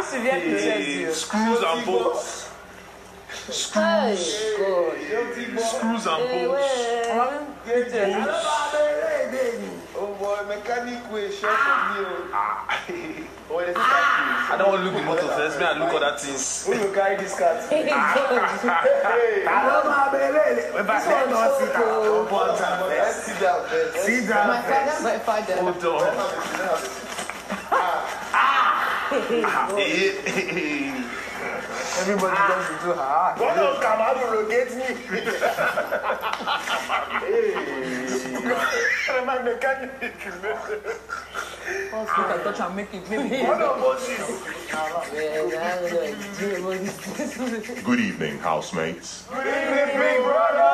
Screws and bolts. Screws and bolts. Oh boy, mechanic way, short of you. I don't want to look the motor first, man. Look at that thing. Who will carry this car? Hey, I don't know, baby. Sit down, sit down. My father. Hold on. Everybody comes into her. God don't come out to locate me. My mechanic. I touch and make it. Good evening, housemates. Good evening, big brother.